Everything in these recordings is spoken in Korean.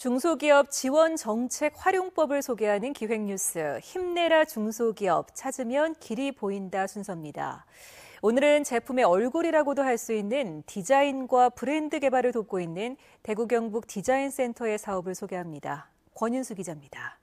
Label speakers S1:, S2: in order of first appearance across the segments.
S1: 중소기업 지원 정책 활용법을 소개하는 기획뉴스 힘내라 중소기업 찾으면 길이 보인다 순서입니다. 오늘은 제품의 얼굴이라고도 할 수 있는 디자인과 브랜드 개발을 돕고 있는 대구 경북 디자인센터의 사업을 소개합니다. 권윤수 기자입니다.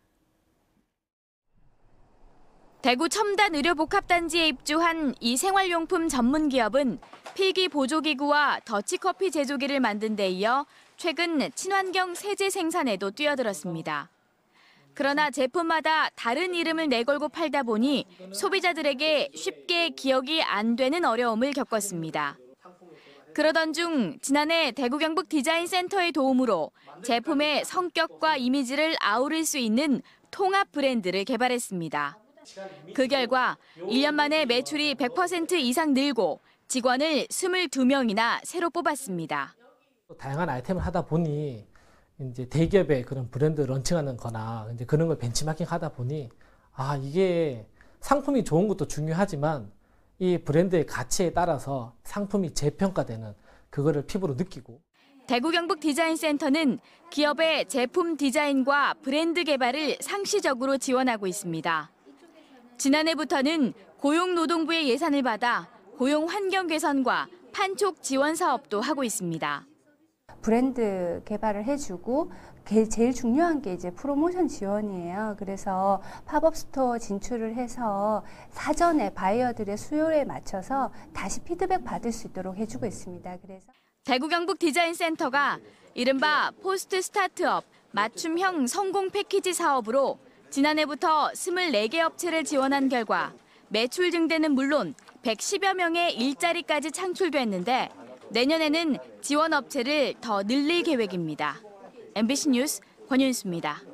S2: 대구 첨단 의료복합단지에 입주한 이 생활용품 전문 기업은 필기 보조기구와 더치커피 제조기를 만든 데 이어 최근 친환경 세제 생산에도 뛰어들었습니다. 그러나 제품마다 다른 이름을 내걸고 팔다 보니 소비자들에게 쉽게 기억이 안 되는 어려움을 겪었습니다. 그러던 중 지난해 대구 경북 디자인센터의 도움으로 제품의 성격과 이미지를 아우를 수 있는 통합 브랜드를 개발했습니다. 그 결과 1년 만에 매출이 100% 이상 늘고 직원을 22명이나 새로 뽑았습니다.
S3: 다양한 아이템을 하다 보니 이제 대기업의 그런 브랜드 런칭하는 거나 이제 그런 걸 벤치마킹 하다 보니 이게 상품이 좋은 것도 중요하지만 이 브랜드의 가치에 따라서 상품이 재평가되는 그거를 피부로 느끼고.
S2: 대구 경북 디자인센터는 기업의 제품 디자인과 브랜드 개발을 상시적으로 지원하고 있습니다. 지난해부터는 고용노동부의 예산을 받아 고용 환경 개선과 판촉 지원 사업도 하고 있습니다.
S4: 브랜드 개발을 해주고 제일 중요한 게 이제 프로모션 지원이에요. 그래서 팝업 스토어 진출을 해서 사전에 바이어들의 수요에 맞춰서 다시 피드백 받을 수 있도록 해주고 있습니다. 그래서
S2: 대구 경북 디자인센터가 이른바 포스트 스타트업 맞춤형 성공 패키지 사업으로 지난해부터 24개 업체를 지원한 결과 매출 증대는 물론 110여 명의 일자리까지 창출됐는데 내년에는 지원 업체를 더 늘릴 계획입니다. MBC 뉴스 권윤수입니다.